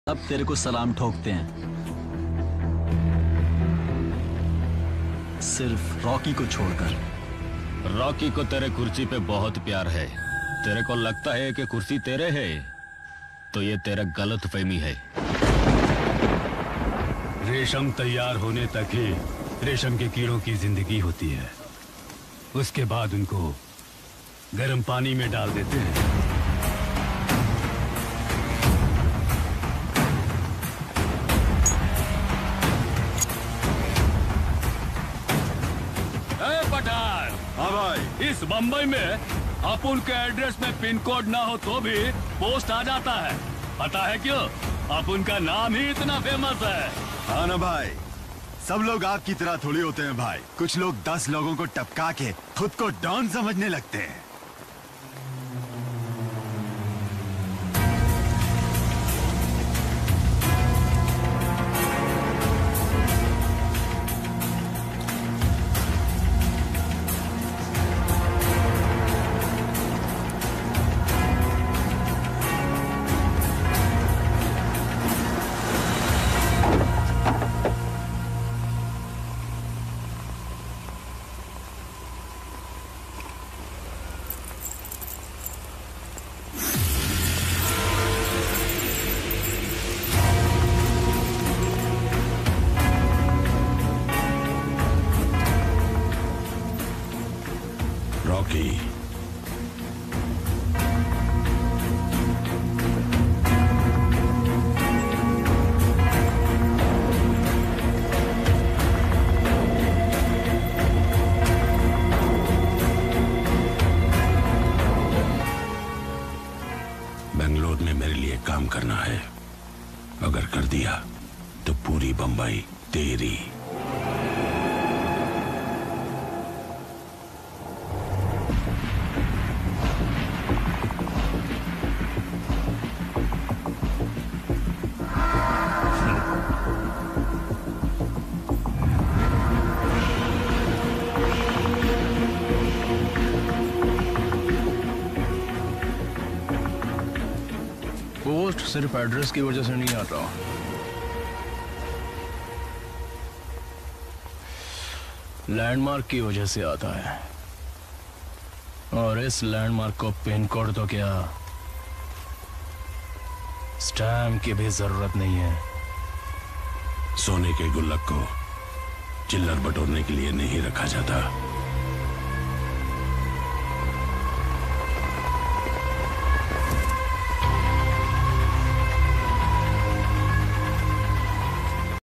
अब तेरे को सलाम ठोकते हैं, सिर्फ रॉकी को छोड़कर। रॉकी को तेरे कुर्सी पे बहुत प्यार है। तेरे को लगता है कि कुर्सी तेरे है, तो ये तेरा गलत फहमी है। रेशम तैयार होने तक ही रेशम के कीड़ों की जिंदगी होती है। उसके बाद उनको गर्म पानी में डाल देते हैं। पठान, हाँ भाई। इस बम्बई में अपुन के एड्रेस में पिन कोड ना हो तो भी पोस्ट आ जाता है। पता है क्यों? अपुन का नाम ही इतना फेमस है। हाँ ना भाई, सब लोग आपकी तरह थोड़ी होते हैं भाई। कुछ लोग 10 लोगों को टपका के खुद को डॉन समझने लगते हैं। रॉकी, बेंगलोर में मेरे लिए काम करना है। अगर कर दिया तो पूरी बंबई तेरी। पोस्ट सिर्फ एड्रेस की वजह से नहीं आता, लैंडमार्क की वजह से आता है। और इस लैंडमार्क को पिन कोड तो क्या, स्टैम्प की भी जरूरत नहीं है। सोने के गुल्लक को चिल्लर बटोरने के लिए नहीं रखा जाता।